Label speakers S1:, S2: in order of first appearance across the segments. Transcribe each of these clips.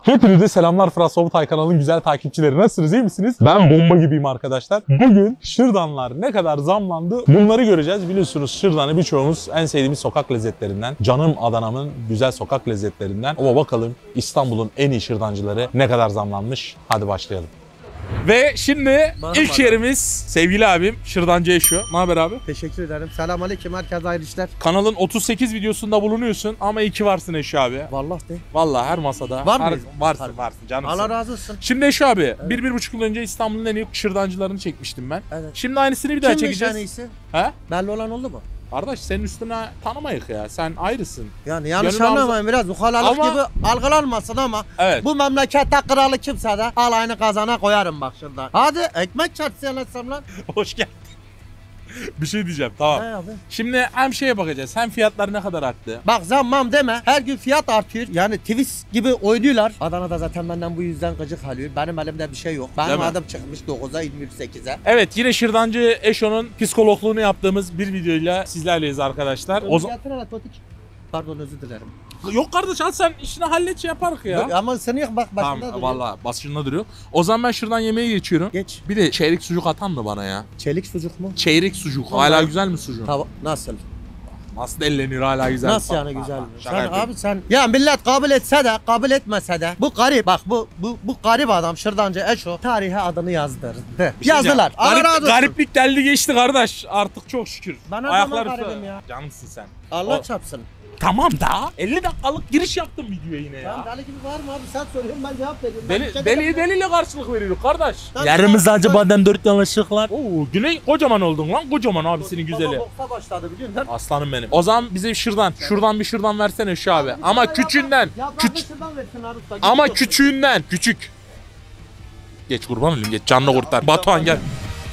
S1: Hepinize selamlar Fırat Sobutay kanalının güzel takipçileri. Nasılsınız, iyi misiniz? Ben bomba gibiyim arkadaşlar. Bugün şırdanlar ne kadar zamlandı bunları göreceğiz. Biliyorsunuz şırdanı birçoğumuz en sevdiğimiz sokak lezzetlerinden. Canım Adana'mın güzel sokak lezzetlerinden. Ama bakalım İstanbul'un en iyi şırdancıları ne kadar zamlanmış. Hadi başlayalım. Ve şimdi ilk yerimiz sevgili abim Şırdancı Eşo. Ne haber abi?
S2: Teşekkür ederim. Selamünaleyküm. Herkese hayırlı işler.
S1: Kanalın 38 videosunda bulunuyorsun ama iyi ki varsın Eşo abi.
S2: Vallahi de.
S1: Vallahi her masada.
S2: Var mı?
S1: Varsın canımsın.
S2: Allah razı olsun.
S1: Şimdi Eşo abi, 1-1,5 yıl önce İstanbul'un en iyi şırdancılarını çekmiştim ben.
S2: Evet.
S1: Şimdi aynısını bir daha
S2: Kimmiş
S1: çekeceğiz.
S2: en iyisi?
S1: He?
S2: Belli olan oldu mu?
S1: Kardeş senin üstüne tanımayık ya. Sen ayrısın.
S2: Yani yanlış
S1: Gönül
S2: anlamayın, biraz ukalalık
S1: Ama-
S2: gibi algılanmasın ama
S1: Evet.
S2: bu memlekette kralı kimse de alayını kazana koyarım bak şuradan. Hadi ekmek çarpsın yanılsam lan.
S1: Hoş geldin. Bir şey diyeceğim, tamam.
S2: Ne abi?
S1: Şimdi hem şeye bakacağız, hem fiyatlar ne kadar arttı.
S2: Bak zammam deme. Her gün fiyat artıyor. Yani twist gibi oynuyorlar. Adana'da zaten benden bu yüzden gıcık alıyor. Benim elimde bir şey yok.
S1: Değil
S2: Benim
S1: mi?
S2: adım çıkmış 9'a 28'e.
S1: Evet, yine Şırdancı Eşo'nun psikologluğunu yaptığımız bir videoyla sizlerleyiz arkadaşlar.
S2: Pardon, özür dilerim.
S1: Yok kardeş, al sen işini hallet, şey yaparız ya.
S2: Ama seni yok bak başında
S1: Tamam,
S2: duruyor.
S1: valla başında duruyor. O zaman ben şuradan yemeğe geçiyorum.
S2: Geç.
S1: Bir de çeyrek sucuk atan mı bana ya?
S2: Çelik sucuk mu?
S1: Çeyrek sucuk.
S2: Vallahi-
S1: Hala güzel mi sucuk?
S2: Nasıl?
S1: Nasıl elleniyor, hala güzel.
S2: Nasıl
S1: Bak,
S2: yani
S1: bak,
S2: güzel?
S1: bak,
S2: Sen
S1: şaka yapıyorum.
S2: abi sen ya millet kabul etse de kabul etmese de bu garip bak bu garip adam Şırdancı Eşo tarihe adını yazdırdı.
S1: Bir şey
S2: Yazdılar.
S1: diyeceğim.
S2: Allah razı olsun.
S1: Gariplik geldi geçti kardeş. Artık çok şükür.
S2: Ben her
S1: Ayaklar
S2: zaman
S1: üstü.
S2: garibim ya.
S1: Canımsın sen.
S2: Allah
S1: O-
S2: çarpsın.
S1: Tamam da 50 dakikalık giriş yaptım videoya yine ya.
S2: Sen deli gibi var mı abi? Sen soruyorsun ben cevap veriyorum. Ben bir şey
S1: Deliye
S2: demem.
S1: deliyle karşılık veriyoruz kardeş.
S2: Tamam,
S3: Yarımız
S2: tamam.
S3: acı badem 4 yanlışlıklar.
S1: Oo, Güney kocaman oldun lan, kocaman abisinin güzeli.
S2: Baba boksa başladı biliyorsun değil mi?
S1: Aslanım benim. O zaman bize şuradan bir şırdan versene şu abi. Ama küçüğünden.
S2: Şuradan versin abi usta.
S1: Ama
S2: Git
S1: küçüğünden. Küçük. Geç kurban olayım, geç, canını kurtar. Batuhan gel.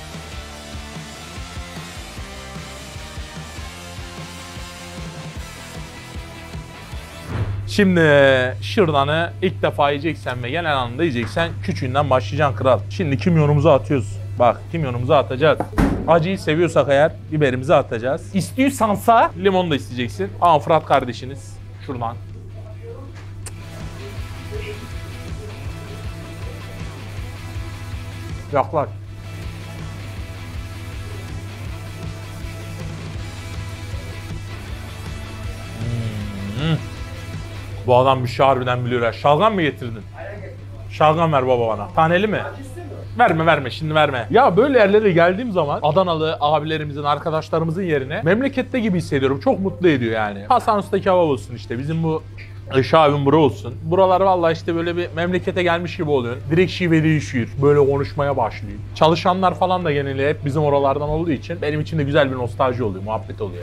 S1: Şimdi şırdanı ilk defa yiyeceksen ve genel anlamda yiyeceksen küçüğünden başlayacaksın kral. Şimdi kimyonumuzu atıyoruz. Bak, kimyonumuzu atacağız. Acıyı seviyorsak eğer biberimizi atacağız. İstiyorsansa limon da isteyeceksin. Ama Fırat kardeşiniz şuradan. Yaklaş. Bu adam bir şey harbiden biliyor ya. Şalgam mı getirdin? Şalgam ver baba bana. Taneli mi? Verme şimdi verme. Ya böyle yerlere geldiğim zaman Adanalı abilerimizin, arkadaşlarımızın yerine memlekette gibi hissediyorum. Çok mutlu ediyor yani. Hasan Usta kebap olsun işte. Bizim bu Eşo abim bura olsun. Buralar vallahi işte böyle bir memlekete gelmiş gibi oluyor. Direkt şive değişiyor. Böyle konuşmaya başlıyor. Çalışanlar falan da genelde hep bizim oralardan olduğu için benim için de güzel bir nostalji oluyor. Muhabbet oluyor.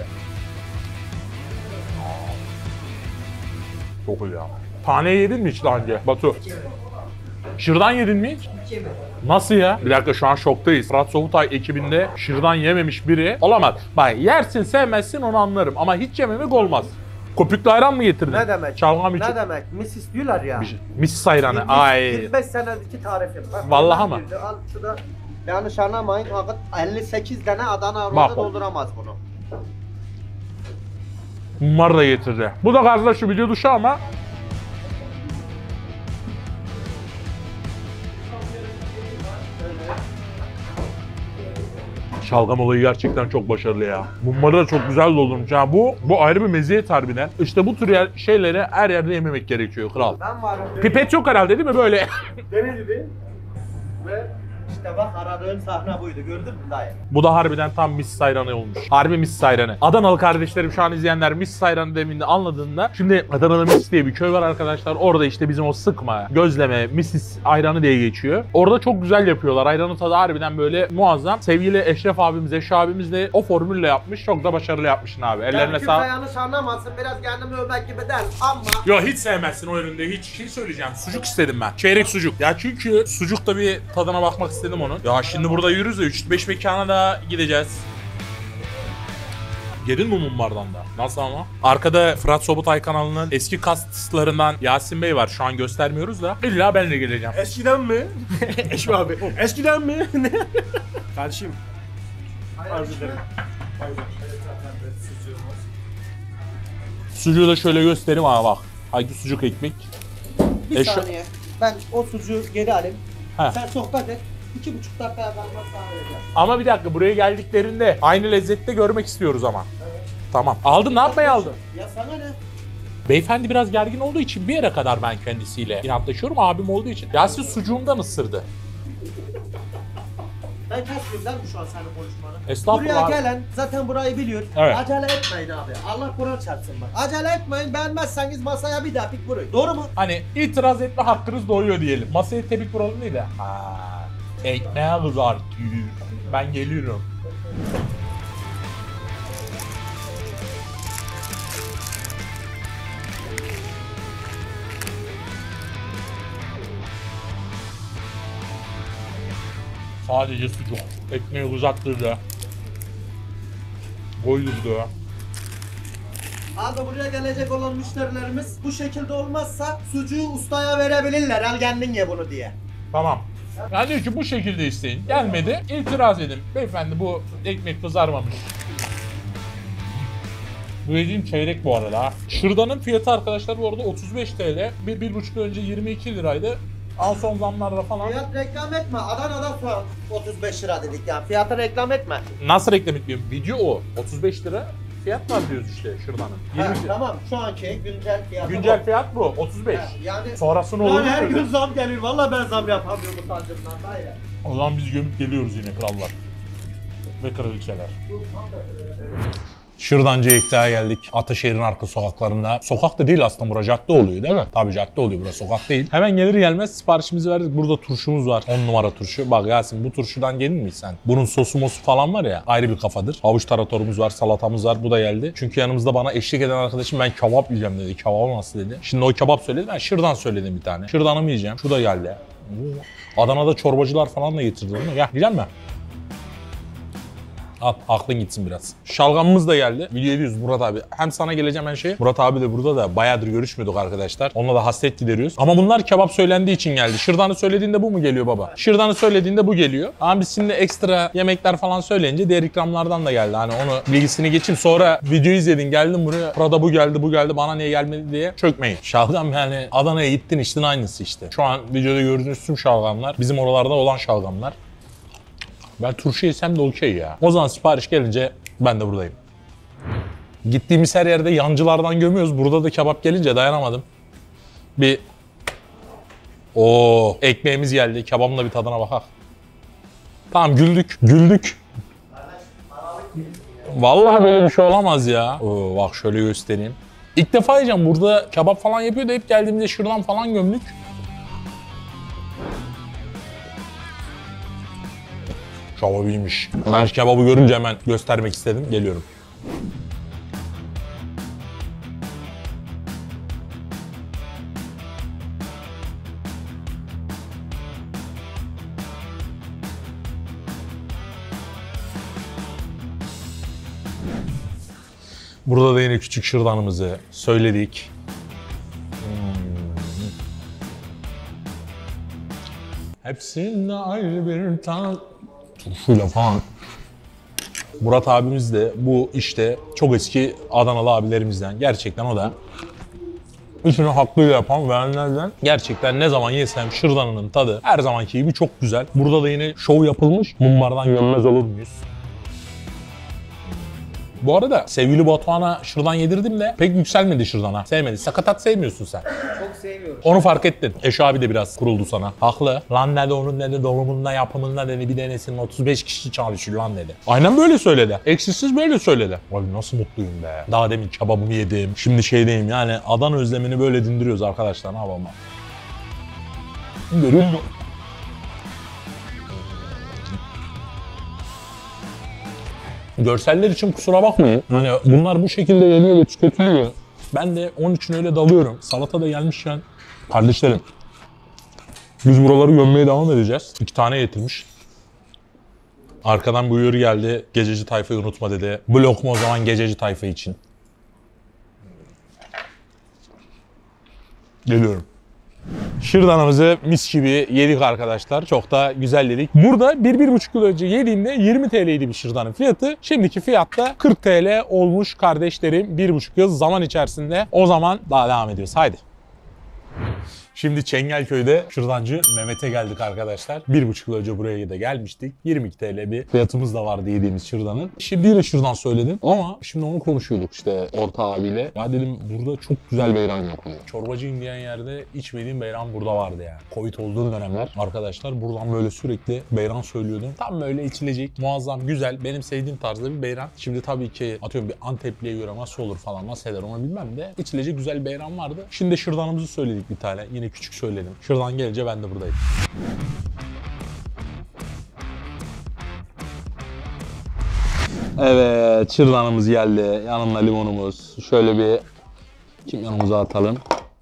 S1: Çok iyi ya. Tane yedin mi hiç daha önce Batu? Şırdan yedin mi hiç? Nasıl ya? Bir dakika, şu an şoktayız. Fırat Sobutay ekibinde şırdan yememiş biri olamaz. Bak, yersin sevmezsin onu anlarım ama hiç yememek olmaz. Köpüklü ayran mı getirdin?
S2: Ne demek?
S1: Çalgam için.
S2: Ne demek? Mis diyorlar ya.
S1: Mis ayranı. Ay.
S2: 25 senedeki tarifim. Bak,
S1: Vallahi
S2: buradan
S1: ama.
S2: girdi. Al şurada. Yanlış anlamayın. Fakat 58 tane Adana
S1: Bak.
S2: roda dolduramaz bunu.
S1: Bunlar da getirdi. Bu da gazla şu video dışı ama. Şalgam olayı gerçekten çok başarılı ya. Bunları da çok güzel doldurmuş. Yani bu ayrı bir meziyet harbiden. İşte bu tür şeyleri her yerde yememek gerekiyor kral.
S2: Ben varım.
S1: Pipet yok herhalde değil mi böyle?
S2: Denedi ve işte bak aradığın sahne buydu. Gördün mü dayı?
S1: Bu da harbiden tam mis ayranı olmuş. Harbi mis ayranı. Adanalı kardeşlerim, şu an izleyenler mis ayranı deminde anladığında. Şimdi Adana'da Mis diye bir köy var arkadaşlar. Orada işte bizim o sıkma, gözleme, misis ayranı diye geçiyor. Orada çok güzel yapıyorlar. Ayranın tadı harbiden böyle muazzam. Sevgili Eşref abimiz, Eşo abimiz de o formülle yapmış. Çok da başarılı yapmışsın abi. Ellerine
S2: Yani kimse
S1: sağlık.
S2: yanlış anlamasın. Biraz kendimi övmek gibi der ama...
S1: Yo, hiç sevmezsin o üründe. Hiç şey söyleyeceğim. Sucuk istedim ben. Çeyrek sucuk. Ya çünkü sucukta bir tadına bakmak istedim onun. Ya şimdi burada yürürüz de 3-5 mekana da gideceğiz. Yedin mi mumbardan da? Nasıl ama? Arkada Fırat Sobutay kanalının eski kastlarından Yasin Bey var. Şu an göstermiyoruz da. İlla ben de geleceğim.
S3: Eskiden mi? Eşmi abi. Eskiden mi? Kardeşim. Arz ederim.
S1: Sucuğu da şöyle göstereyim ama bak. Hangi sucuk ekmek?
S2: Bir saniye. Ben o sucuğu geri alayım.
S1: He.
S2: Sen sohbet et. 2,5 dakikaya kalmaz sana vereceğim.
S1: Ama bir dakika, buraya geldiklerinde aynı lezzette görmek istiyoruz ama.
S2: Evet.
S1: Tamam. Aldın, ne yapmayı aldın?
S2: Ya sana ne?
S1: Beyefendi biraz gergin olduğu için bir yere kadar ben kendisiyle inatlaşıyorum. Abim olduğu için. Yasin sucuğumdan ısırdı.
S2: Ben kesmiyorum değil mi şu an senin konuşmanı?
S1: Estağfurullah
S2: Buraya
S1: abi.
S2: gelen zaten burayı biliyor.
S1: Evet.
S2: Acele etmeyin abi. Allah Kur'an çarpsın bak. Acele etmeyin. Beğenmezseniz masaya bir daha pik vurun. Doğru mu?
S1: Hani itiraz etme hakkınız doğuyor diyelim. Masaya tepik vuralım değil de. Ekmeğe kızartıyor. Ben geliyorum. Sadece sucuk. Ekmeği uzattırdı. Koydurdu.
S2: Abi buraya gelecek olan müşterilerimiz bu şekilde olmazsa sucuğu ustaya verebilirler. Al kendin ye bunu diye.
S1: Tamam. Yani diyor ki bu şekilde isteyin. Gelmedi. İtiraz edin. Beyefendi bu ekmek kızarmamış. Bu yediğim çeyrek bu arada. Ha. Şırdanın fiyatı arkadaşlar bu arada 35 TL. Bir buçuk yıl önce 22 liraydı. Al son zamlarda falan.
S2: Fiyat reklam etme. Adana'da şu an 35 lira dedik ya. Fiyatı reklam etme.
S1: Nasıl reklam etmiyorum? Video o. 35 lira fiyat var diyoruz işte şırdanın. 20 lira.
S2: Tamam şu anki güncel fiyatı
S1: Güncel
S2: bu.
S1: fiyat bu. 35.
S2: Yani
S1: Sonrası ne olur
S2: her
S1: bilmiyorum.
S2: gün zam gelir. Vallahi ben zam yapamıyorum utancımdan. Hayır.
S1: O zaman biz gömüp geliyoruz yine krallar. Ve kraliçeler. Şırdancı Ektak'a geldik. Ataşehir'in arka sokaklarında. Sokak da değil aslında, burası cadde oluyor değil mi? Tabii cadde oluyor, burası sokak değil. Hemen gelir gelmez siparişimizi verdik. Burada turşumuz var. 10 numara turşu. Bak Yasin, bu turşudan gelir miyiz sen? Bunun sosu mosu falan var ya, ayrı bir kafadır. Havuç taratorumuz var, salatamız var. Bu da geldi. Çünkü yanımızda bana eşlik eden arkadaşım ben kebap yiyeceğim dedi. Kebap nasıl dedi. Şimdi o kebap söyledi. Ben şırdan söyledim bir tane. Şırdanımı yiyeceğim. Şu da geldi. Adana'da çorbacılar falan da getirdi onu. Gel, yiyecek misin? Al, aklın gitsin biraz. Şalgamımız da geldi. Video ediyoruz Murat abi. Hem sana geleceğim her şey. Murat abi de burada da bayağıdır görüşmüyorduk arkadaşlar. Onunla da hasret gideriyoruz. Ama bunlar kebap söylendiği için geldi. Şırdanı söylediğinde bu mu geliyor baba? Şırdanı söylediğinde bu geliyor. Ama biz şimdi ekstra yemekler falan söyleyince diğer ikramlardan da geldi. Hani onu bilgisini geçeyim. Sonra video izledin, geldin buraya. Burada bu geldi, bu geldi. Bana niye gelmedi diye çökmeyin. Şalgam yani Adana'ya gittin içtin aynısı işte. Şu an videoda gördüğünüz tüm şalgamlar bizim oralarda olan şalgamlar. Ben turşu yesem de okey ya. O zaman sipariş gelince ben de buradayım. Gittiğimiz her yerde yancılardan gömüyoruz. Burada da kebap gelince dayanamadım. Ekmeğimiz geldi. Kebabın da bir tadına bakak. Tamam, güldük. Güldük. Vallahi böyle bir şey olamaz ya. Bak şöyle göstereyim. İlk defa yiyeceğim. Burada kebap falan yapıyor da hep geldiğimizde şırdan falan gömdük. Kebabı iyiymiş. Ben kebabı görünce hemen göstermek istedim. Geliyorum. Burada da yine küçük şırdanımızı söyledik. Hepsinde ayrı bir tat. Turşuyla falan. Murat abimiz de bu işte çok eski Adanalı abilerimizden. Gerçekten o da işini hakkıyla yapan verenlerden. Gerçekten ne zaman yesem şırdanının tadı her zamanki gibi çok güzel. Burada da yine şov yapılmış. Mumbardan gömmez olur muyuz? Bu arada sevgili Batuhan'a şırdan yedirdim de pek yükselmedi şırdana. Sevmedi. Sakatat sevmiyorsun sen.
S2: Çok seviyorum.
S1: Onu fark ettin. Eşo abi de biraz kuruldu sana. Haklı. Lan dedi, onun dedi doğumunda yapımında dedi bir denesin 35 kişi çalışıyor lan dedi. Aynen böyle söyledi. Eksiksiz böyle söyledi. Abi nasıl mutluyum be. Daha demin kebabımı yedim. Şimdi şeydeyim yani Adana özlemini böyle dindiriyoruz arkadaşlar. Ne yapalım? Görüyor musun? Görseller için kusura bakmayın. Hani bunlar bu şekilde yeniyor ve tüketiliyor. Ben de onun için öyle dalıyorum. Salata da gelmişken kardeşlerim biz buraları gömmeye devam edeceğiz. 2 tane getirmiş. Arkadan bu uyarı geldi. Gececi tayfayı unutma dedi. Bu lokma o zaman gececi tayfa için. Geliyorum. Şırdanımızı mis gibi yedik arkadaşlar. Çok da güzel yedik. Burada 1-1,5 yıl önce yediğimde 20 TL'ydi bir şırdanın fiyatı. Şimdiki fiyatta 40 TL olmuş kardeşlerim. 1,5 yıl zaman içerisinde. O zaman daha devam ediyoruz. Haydi. Şimdi Çengelköy'de şırdancı Mehmet'e geldik arkadaşlar. 1,5 yıl önce buraya da gelmiştik. 22 TL bir fiyatımız da vardı yediğimiz şırdanın. Şimdi yine şırdan söyledim ama şimdi onu konuşuyorduk işte orta abiyle. Ya dedim burada çok güzel beyran yapılıyor. Çorbacıyım diyen yerde içmediğim beyran burada vardı yani. Covid olduğu dönemler arkadaşlar buradan böyle sürekli beyran söylüyordum. Tam böyle içilecek, muazzam, güzel, benim sevdiğim tarzda bir beyran. Şimdi tabii ki atıyorum bir Antepli'ye göre nasıl olur falan, nasıl eder onu bilmem de içilecek güzel beyran vardı. Şimdi şırdanımızı söyledik bir tane. Yine küçük söyledim. Şırdan gelince ben de buradayım. Evet, şırdanımız geldi. Yanında limonumuz. Şöyle bir kimyonumuzu atalım.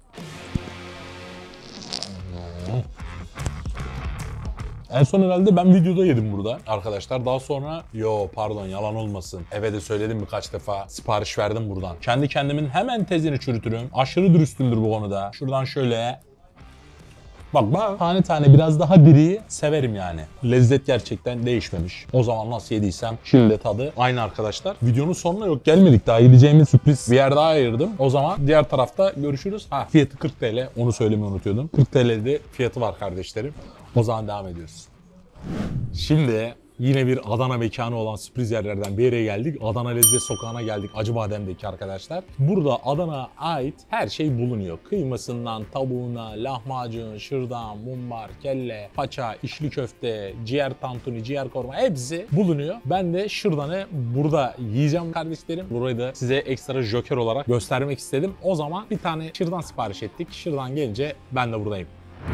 S1: En son herhalde ben videoda yedim burada arkadaşlar. Daha sonra pardon yalan olmasın. Eve de söyledim birkaç defa. Sipariş verdim buradan. Kendi kendimin hemen tezini çürütürüm. Aşırı dürüstümdür bu konuda. Şuradan şöyle. Bak tane tane biraz daha diriyi severim yani. Lezzet gerçekten değişmemiş. O zaman nasıl yediysem şimdi de tadı aynı arkadaşlar. Videonun sonuna yok gelmedik daha. Gideceğimiz sürpriz bir yer daha ayırdım. O zaman diğer tarafta görüşürüz. Fiyatı 40 TL. Onu söylemeyi unutuyordum. 40 TL'de fiyatı var kardeşlerim. O zaman devam ediyoruz. Şimdi yine bir Adana mekanı olan sürpriz yerlerden bir yere geldik. Adana Lezzet Sokağı'na geldik. Acıbadem'deki arkadaşlar. Burada Adana'ya ait her şey bulunuyor. Kıymasından tavuğuna, lahmacun, şırdan, mumbar, kelle, paça, içli köfte, ciğer tantuni, ciğer korma hepsi bulunuyor. Ben de şırdanı burada yiyeceğim kardeşlerim. Burayı da size ekstra joker olarak göstermek istedim. O zaman bir tane şırdan sipariş ettik. Şırdan gelince ben de buradayım.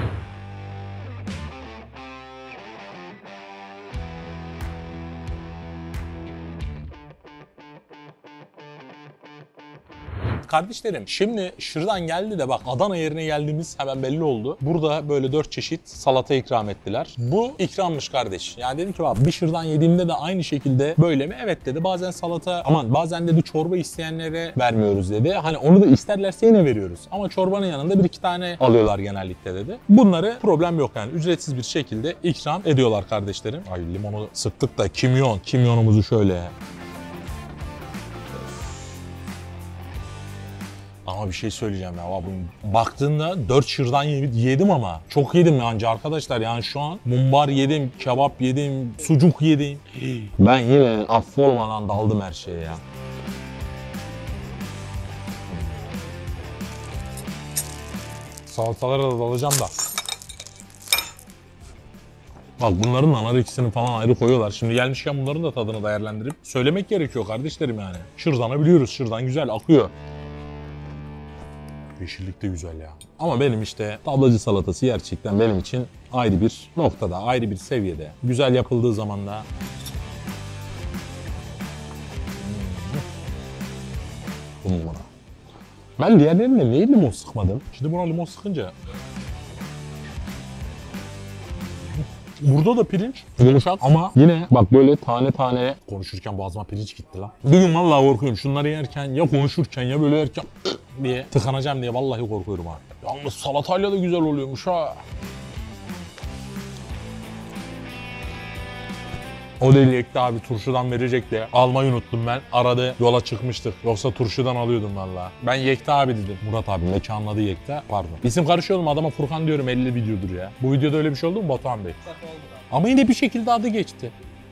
S1: Kardeşlerim şimdi şırdan geldi de bak Adana yerine geldiğimiz hemen belli oldu. Burada böyle 4 çeşit salata ikram ettiler. Bu ikrammış kardeş. Yani dedim ki bak bir şırdan yediğimde de aynı şekilde böyle mi? Evet dedi. Bazen salata bazen dedi çorba isteyenlere vermiyoruz dedi. Hani onu da isterlerse yine veriyoruz. Ama çorbanın yanında 1-2 tane alıyorlar genellikle dedi. Bunları problem yok yani. Ücretsiz bir şekilde ikram ediyorlar kardeşlerim. Ay limonu sıktık da kimyonumuzu şöyle. Ama bir şey söyleyeceğim ya. Baktığında 4 şırdan yedim ama çok yedim yani arkadaşlar. Yani şu an mumbar yedim, kebap yedim, sucuk yedim. Ben yine affolmadan daldım her şeye ya. Salatalara da dalacağım da. Bak bunların nar ikisini falan ayrı koyuyorlar. Şimdi gelmişken bunların da tadını değerlendirip söylemek gerekiyor kardeşlerim yani. Şırdanı biliyoruz. Şırdan güzel akıyor. Yeşillik de güzel ya. Ama benim işte tablacı salatası gerçekten benim için ayrı bir noktada, ayrı bir seviyede. Güzel yapıldığı zaman da numara. Ben diğerlerine niye limon sıkmadım? Şimdi buna limon sıkınca burada da pirinç yumuşak ama yine bak böyle tane tane konuşurken boğazıma pirinç gitti lan. Bir gün vallahi korkuyorum şunları yerken ya konuşurken ya böyle yerken diye tıkanacağım diye vallahi korkuyorum ha. Yalnız salatayla da güzel oluyormuş ha. O deli Yekta abi turşudan verecek diye almayı unuttum ben. Aradı yola çıkmıştık. Yoksa turşudan alıyordum vallahi. Ben Yekta abi dedim. Murat abi mekanın adı Yekta. Pardon. İsim karışıyordum adama Furkan diyorum 50 videodur ya. Bu videoda öyle bir şey oldu mu Batuhan Bey? Ama yine bir şekilde adı geçti.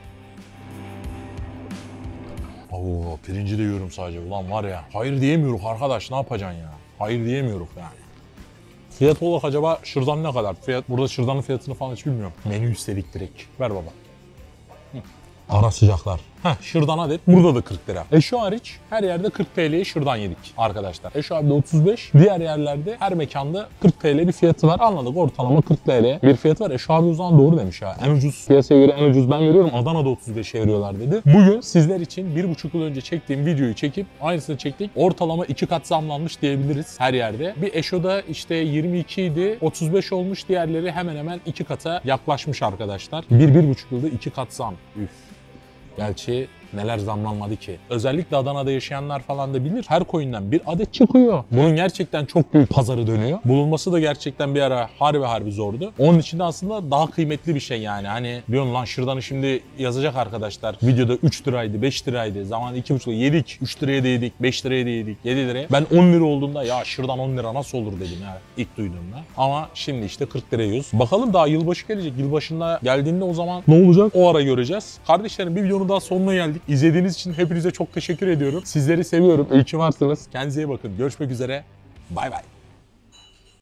S1: Oo pirinci de yiyorum sadece. Ulan var ya. Hayır diyemiyoruz arkadaş ne yapacaksın ya? Hayır diyemiyoruz yani. Fiyat olarak acaba şırdan ne kadar? Burada şırdanın fiyatını falan hiç bilmiyorum. Menü üstelik direkt. Ver baba. Ara sıcaklar. Şırdan adet burada da 40 lira. Eşo hariç her yerde 40 TL'ye şırdan yedik arkadaşlar. Eşo abi de 35. Diğer yerlerde her mekanda 40 TL bir fiyatı var. Anladık ortalama 40 TL bir fiyatı var. Eşo abi o zaman doğru demiş ha. En ucuz piyasaya göre en ucuz ben veriyorum. Adana'da 35'e veriyorlar dedi. Bugün sizler için 1,5 yıl önce çektiğim videoyu çekip aynısını çektik. Ortalama 2 kat zamlanmış diyebiliriz her yerde. Bir Eşo'da işte 22 idi. 35 olmuş. Diğerleri hemen hemen 2 kata yaklaşmış arkadaşlar. 1,5 yılda 2 kat zam. Üf. Gerçi Neler zamlanmadı ki. Özellikle Adana'da yaşayanlar falan da bilir. Her koyundan bir adet çıkıyor. Bunun gerçekten çok büyük pazarı dönüyor. Bulunması da gerçekten bir ara harbi zordu. Onun için de aslında daha kıymetli bir şey yani. Hani diyorsun lan şırdanı şimdi yazacak arkadaşlar. Videoda 3 liraydı, 5 liraydı. Zaman 2,5 lira yedik. 3 liraya da yedik, 5 liraya da yedik, 7 liraya. Ben 10 lira olduğunda ya şırdan 10 lira nasıl olur dedim ya ilk duyduğumda. Ama şimdi işte 40 liraya yiyoruz. Bakalım daha yılbaşı gelecek. Yılbaşında geldiğinde o zaman ne olacak? O ara göreceğiz. Kardeşlerim bir videonun daha sonuna geldik. İzlediğiniz için hepinize çok teşekkür ediyorum. Sizleri seviyorum. İyi ki varsınız. Kendinize iyi bakın. Görüşmek üzere. Bay bay.